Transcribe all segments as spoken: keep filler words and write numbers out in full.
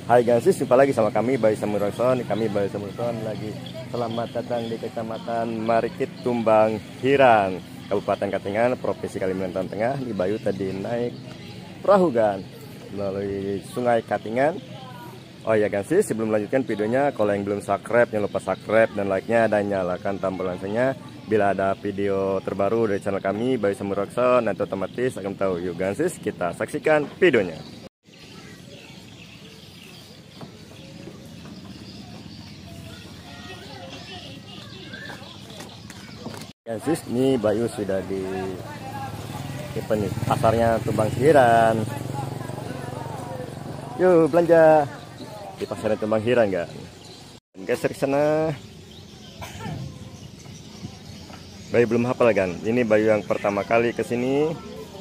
Hai guys, jumpa lagi sama kami Bayu Samurson. Kami Bayu Samurson lagi selamat datang di Kecamatan Marikit, Tumbang Hirang, Kabupaten Katingan, Provinsi Kalimantan Tengah. Di Bayu tadi naik perahu gan melalui Sungai Katingan. Oh ya guys, sebelum melanjutkan videonya, kalau yang belum subscribe jangan lupa subscribe dan like-nya dan nyalakan tombol loncengnya. Bila ada video terbaru dari channel kami Bayu Samurson, nanti otomatis akan tahu. Yuk guys, kita saksikan videonya. Guys, ini Bayu sudah di apa nih, pasarnya Tumbang Hirang. Yuk belanja di pasarnya Tumbang Hirang enggak? Geser ke sana. Bayu belum hafal kan? Ini Bayu yang pertama kali ke sini.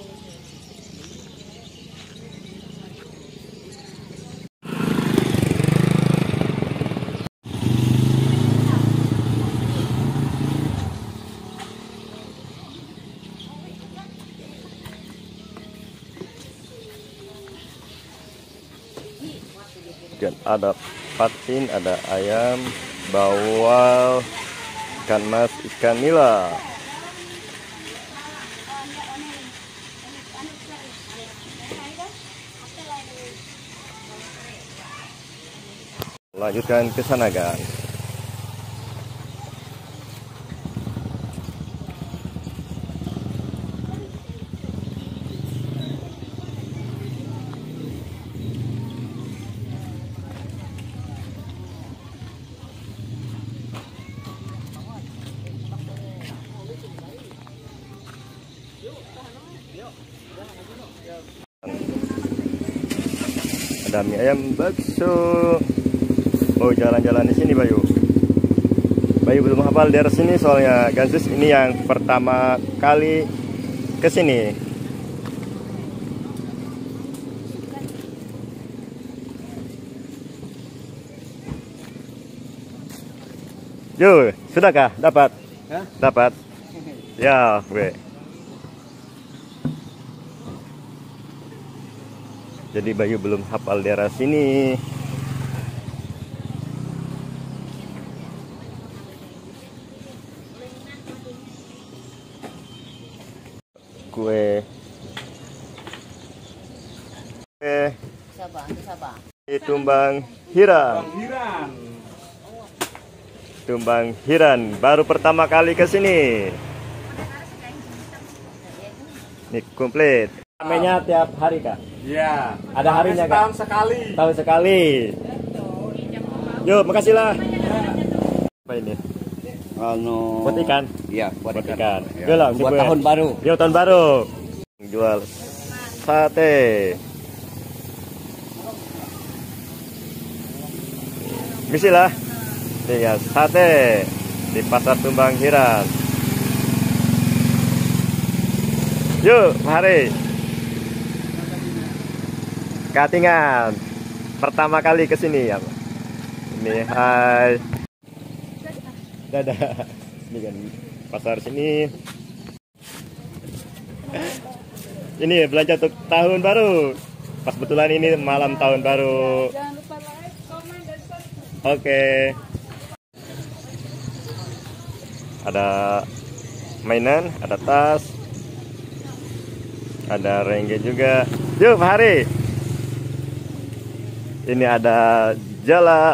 Dan ada patin, ada ayam, bawal, ikan mas, ikan nila. Lanjutkan ke sana kan. Ada mie ayam, bakso. Oh, jalan-jalan di sini Bayu. Bayu belum hafal daerah sini soalnya Gansis ini yang pertama kali ke sini. Yo, sudahkah dapat? Hah? Dapat. Ya, gue. Jadi Bayu belum hafal daerah sini. Kue. Kue. Di Tumbang Hirang. Tumbang Hirang. Baru pertama kali ke sini. Ini komplit. Ramainya tiap hari kak? Iya. Ada harinya kak? Tahun sekali. Tahun sekali. Yuk, makasih lah. Apa ini? Anu. Buat ikan? Iya, buat, Buat ikan. ikan. Ya. Yalah, Buat gue. tahun baru. Yo, tahun baru. Jual sate. Bismillah. Nih ya, sate di Pasar Tumbang Hirang. Yuk, mari. Katingan. Pertama kali ke sini ya. Ini hai. Dadah. Ini kan pasar sini. Ini belanja untuk tahun baru. Pas betulan ini malam tahun baru. Jangan lupa like, komen, dan subscribe. Oke. Ada mainan, ada tas, ada rengge juga. Yuk, mari. Ini ada jala.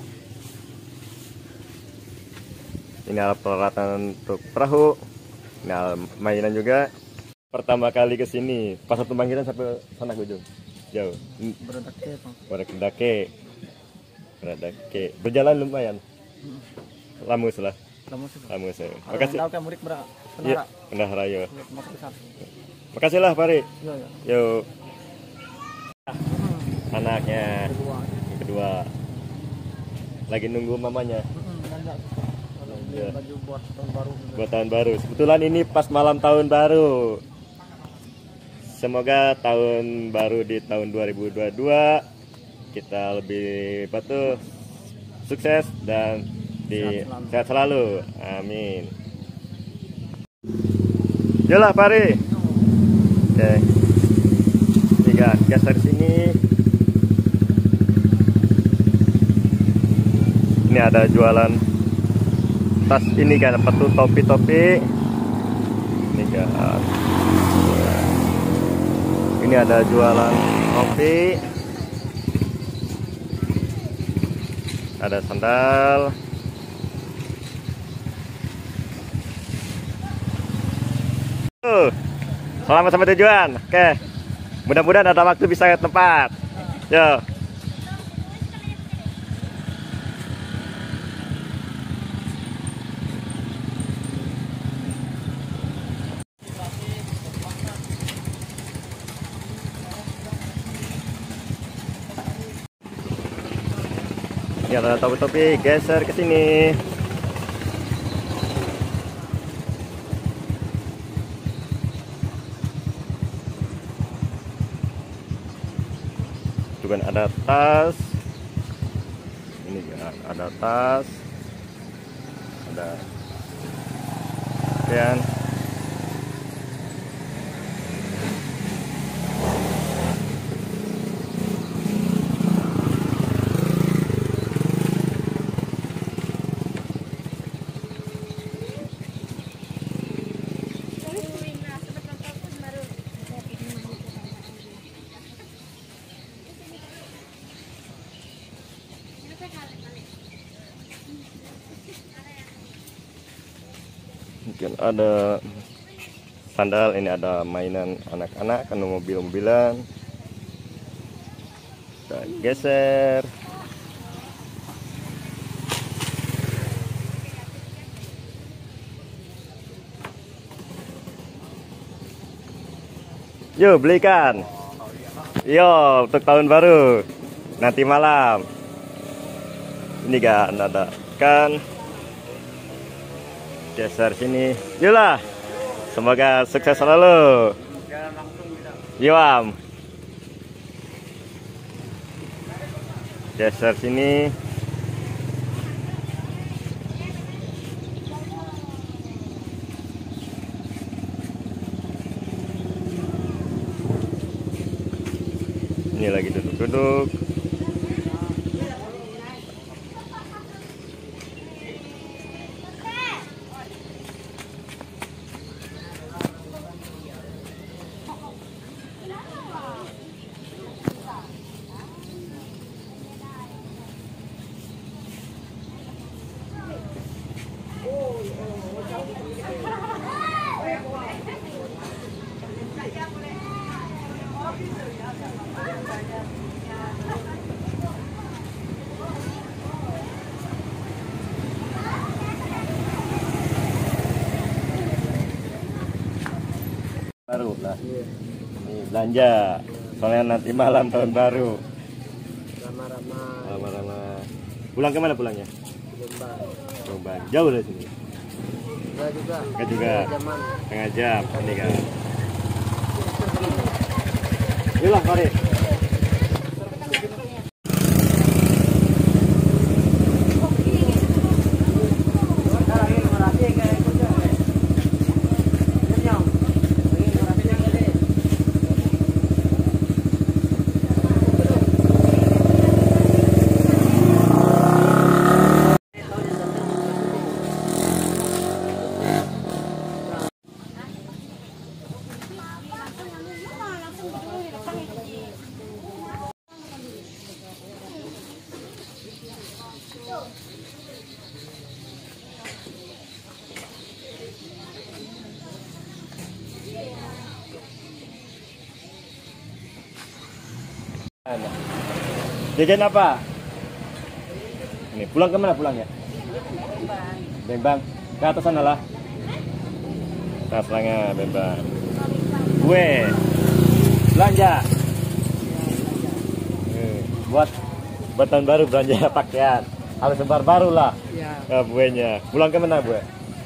Ini alat peralatan untuk perahu. Ini alat mainan juga. Pertama kali ke sini, Pasar Tumbang Hirang sampai sana ke ujung. Jauh. Berdake, Pak. Berdake. Berdake. Berjalan lumayan. Lamus lah. Lamus. Lamus. Makasih. Tahu kan murid berapa? Iya, Pendahara yo. Makasih. Makasih lah, Pari. Iya, ya. Yuk. Anaknya yang kedua lagi nunggu mamanya. Ya. Baju buat tahun baru. Buat tahun baru. Kebetulan ini pas malam tahun baru. Semoga tahun baru di tahun dua ribu dua puluh dua kita lebih apa tuh, sukses dan di sehat selalu. sehat selalu. Amin. Yalah, Pari. Oke. Tiga geser sini. Ini ada jualan tas ini kan, apa tuh, topi-topi. Ini kan. Ini ada jualan topi. Ada sandal. Uh, selamat sampai tujuan. Oke. Mudah-mudahan ada waktu bisa ke tempat. Yo. Ini ada topi-topi, geser ke sini. Juga ada tas. Ini juga ada tas. Ada pakaian. Mungkin ada sandal, ini ada mainan anak-anak, kan mobil-mobilan. Kita geser. Yuk belikan. Yo, untuk tahun baru nanti malam. Ini kan ada kan. Geser sini, yolah. Semoga sukses selalu. Yuam. Geser sini. Ini lagi duduk-duduk. Baru lah. Ini belanja. Soalnya nanti malam tahun baru. Ramah-ramah. Lama-lama. Pulang kemana pulangnya? Jombang. Jombang. Jauh dari sini. Enggak juga. Enggak juga. Jaman. Setengah jam. Ini kan. Yolah, mari. Jajan apa? Ini pulang kemana pulangnya? Bembang. Ke atas sana lah. Nah, selangnya Bembang. Kue. Belanja. Eh, buat buat tahun baru belanja pakaian. Harus sebar baru lah. Iya. Ke buenya. Pulang kemana bu?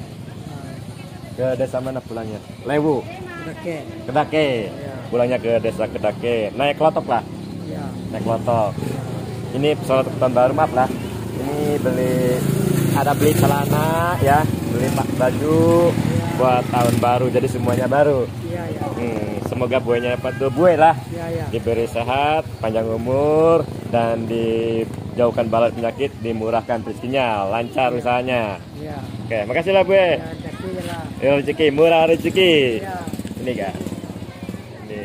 Ke desa mana pulangnya? Lewu. Kedake. Kedake. Iya. Pulangnya ke desa Kedake. Naik klotok lah. Iya. Naik klotok. Ini pesawat tahun baru, maaf lah. Ini beli, ada beli celana ya, beli baju buat tahun baru. Jadi semuanya baru. Iya, iya. Hmm, semoga buahnya dapat dua buah lah. Ya, ya. Diberi sehat, panjang umur, dan dijauhkan bala penyakit, dimurahkan rezekinya, lancar usahanya. Ya. Oke, makasih lah Bu. Ya, rezeki lah. Ya, rezeki, murah rezeki. Ya. Ini kan. Ini.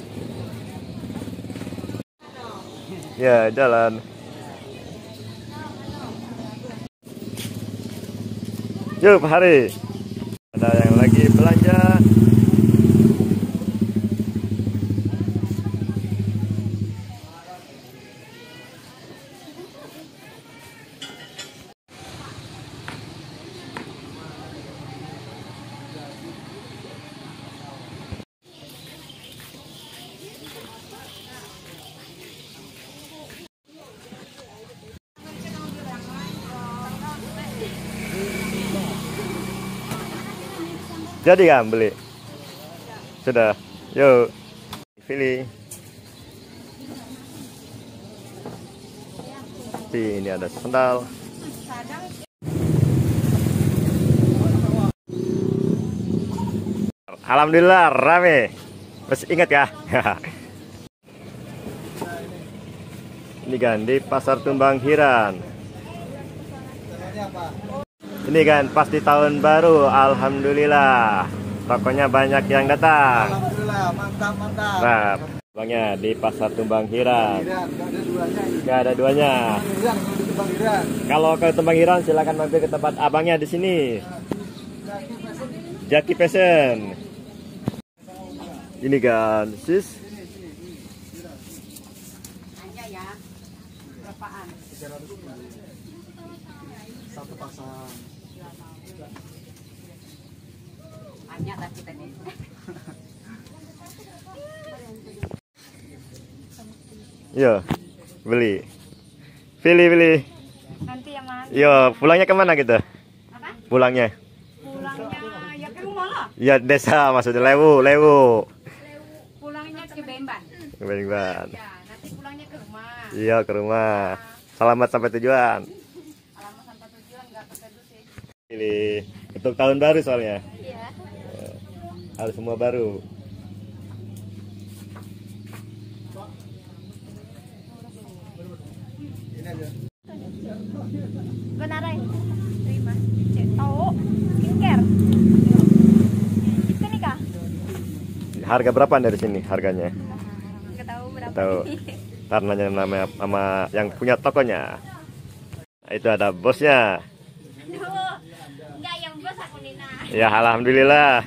Ya, jalan. Yuk, Pak Hari. Ada yang lagi belanja. Jadi kan beli? Sudah. Yuk. Pilih. Ini ada sandal. Alhamdulillah rame. Masih ingat ya? Ini kan di Pasar Tumbang Hiran. Ini kan pasti tahun baru, alhamdulillah. Tokonya banyak yang datang. Alhamdulillah, mantap, mantap. Nah, bangnya di Pasar Tumbang Hiran. Hiran, nggak ada duanya. Gak ada duanya. Hiran, kalau di Tumbang Hiran. Kalau ke Tumbang Hiran silakan mampir ke tempat abangnya di sini. Jaki Fashion. Ini kan, sis. Hanya ya. Berapaan? Satu pasang. Banyak tapi tadi. Yo, beli. Pilih, pilih. Nanti ya Mas. Yo, pulangnya kemana gitu? Apa? Pulangnya? Pulangnya ya ke rumah lah. Ya desa maksudnya Lewu, Lewu. Pulangnya ke Bemban. Bang. Ya, nanti pulangnya ke rumah. Iya ke rumah. Selamat sampai tujuan. Alamat sampai tujuan nggak ketedu sih. Pilih untuk tahun baru soalnya. Iya. Harus semua baru. Benar ya? Terima. Cek tahu skincare. Itu nih Kak. Harga berapa dari sini harganya? Nggak tahu berapa. Tahu. Ntar nanya nama sama yang punya tokonya. Nah, itu ada bosnya. Duh, enggak yang bos aku Nina. Ya alhamdulillah.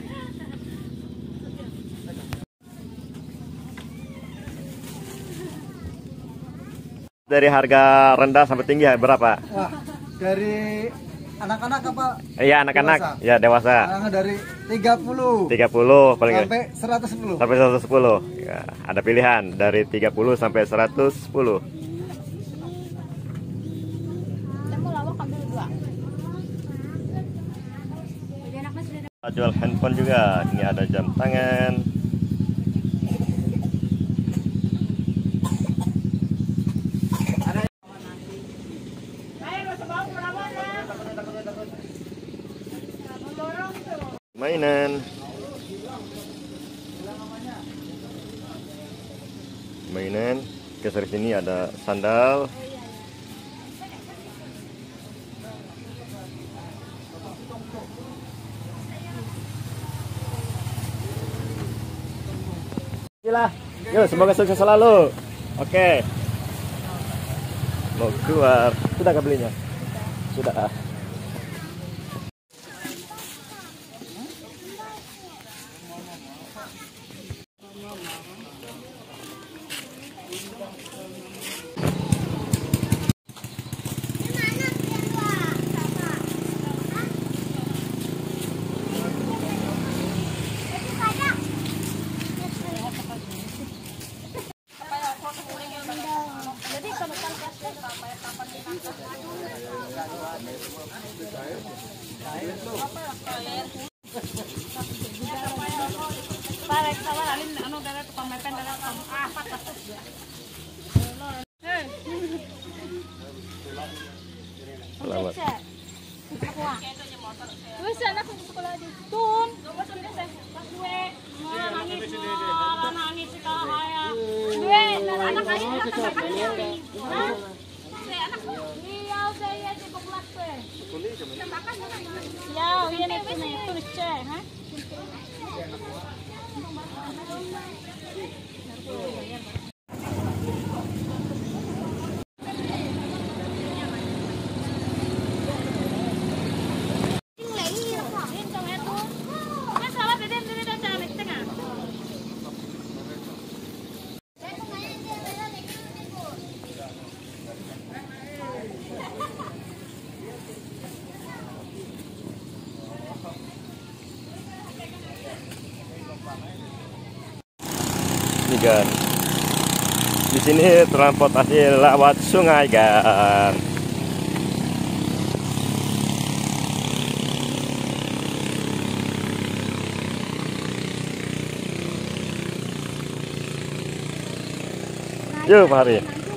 Dari harga rendah sampai tinggi ya berapa? Wah, dari anak-anak apa? Iya anak-anak, Dewasa? ya dewasa. Anak dari tiga puluh tiga puluh paling sampai seratus sepuluh. sampai seratus sepuluh. Ya, ada pilihan dari tiga puluh sampai seratus sepuluh. Saya mau lawak ambil dua. Jadi anaknya sudah ada. Jual handphone juga. Ini ada jam tangan. Mainan. Mainan. Geser sini ada sandal. Gila. Yuk, semoga sukses selalu. Oke. Mau keluar. Sudah nggak belinya? Sudah. Parek sama alin anu dari tukang mepen dari tukang ah patah. Hei. Selamat. Wes anak sekolah di Tum. Pas gue nangis. Ya, ini nih, tulis cek, ha? Ini kan di sini transportasi lewat sungai kan. Yuk mari.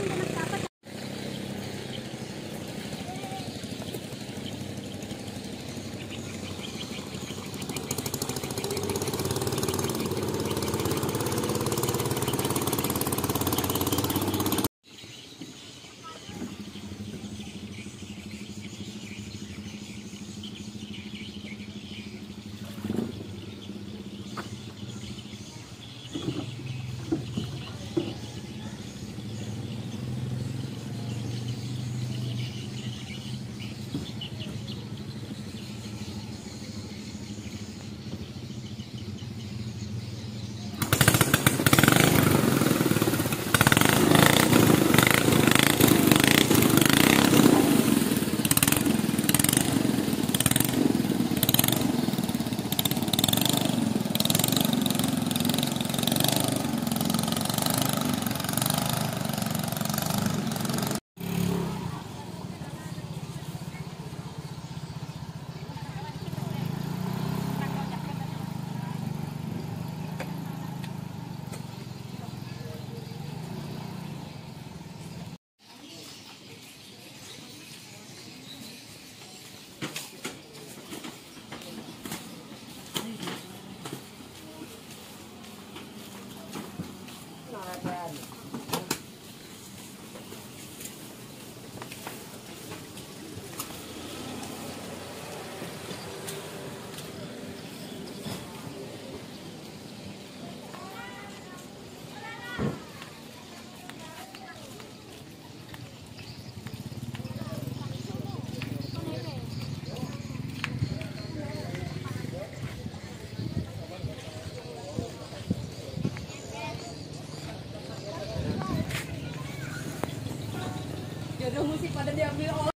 Musik pada diambil orang.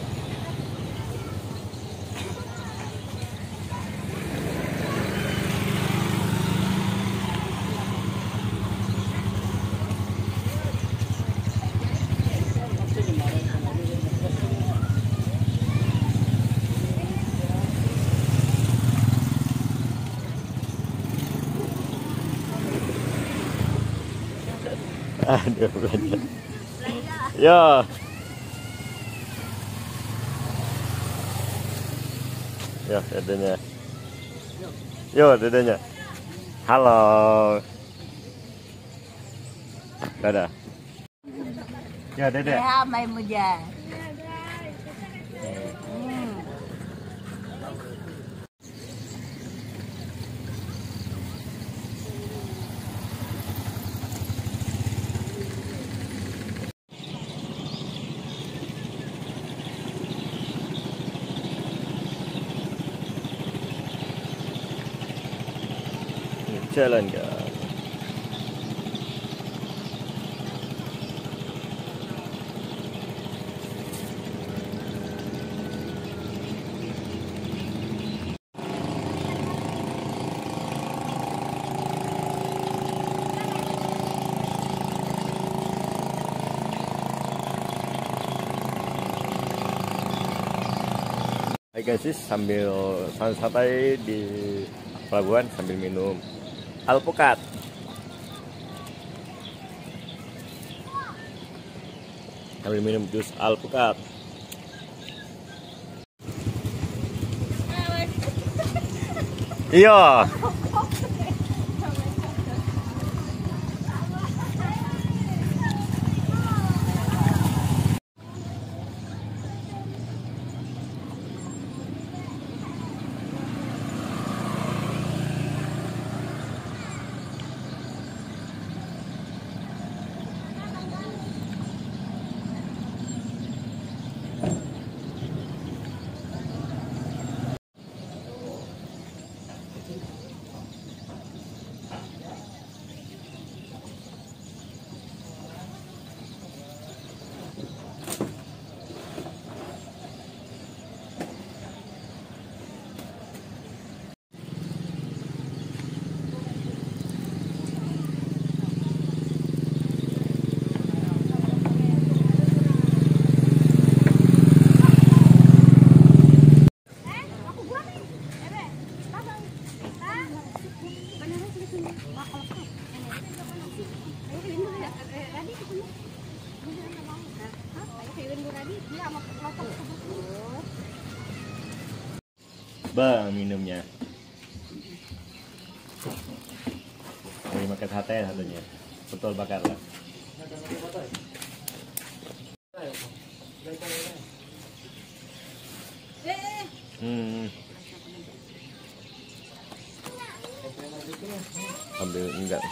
Aduh, belajar. Ya. Ya, dedenya. Yo, dedenya. Halo. Dadah. Ya, dede. Ya, main muja. Jalan kan. Hai guys, sambil santai di pelabuhan sambil minum alpukat. Sambil minum jus alpukat. Iya. Bang minumnya. Ini makan hati satunya. Betul bakar lah. Hmm. Ambil enggak.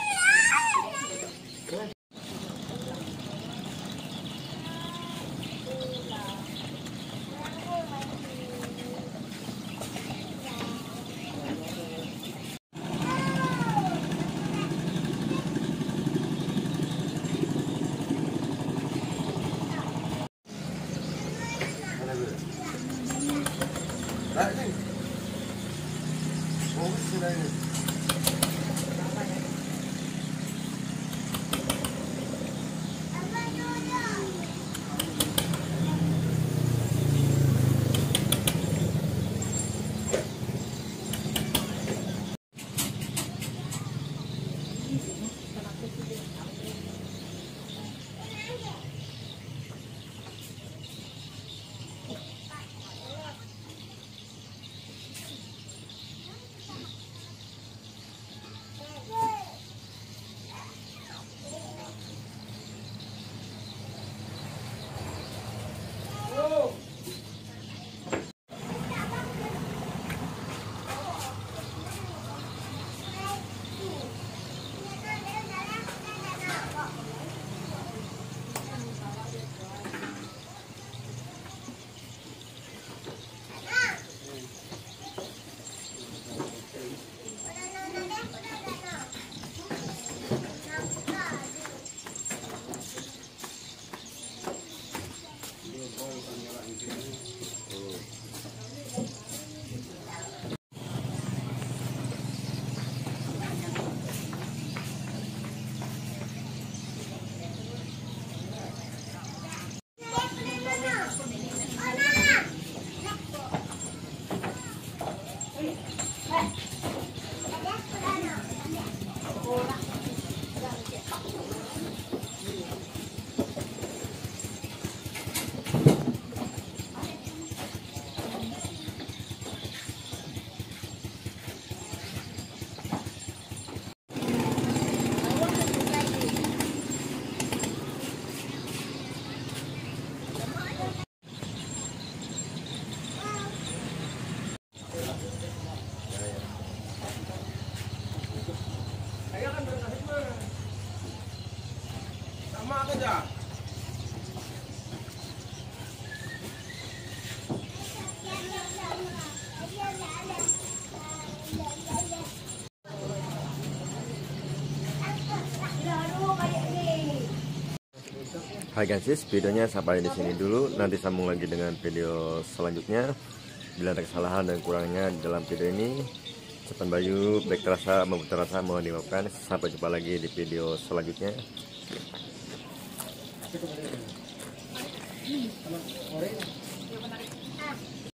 Hai guys, videonya sampai di sini dulu. Nanti sambung lagi dengan video selanjutnya. Bila ada kesalahan dan kurangnya dalam video ini, Cepan Bayu, baik terasa maupun terasa mohon dimaafkan. Sampai jumpa lagi di video selanjutnya. Oke.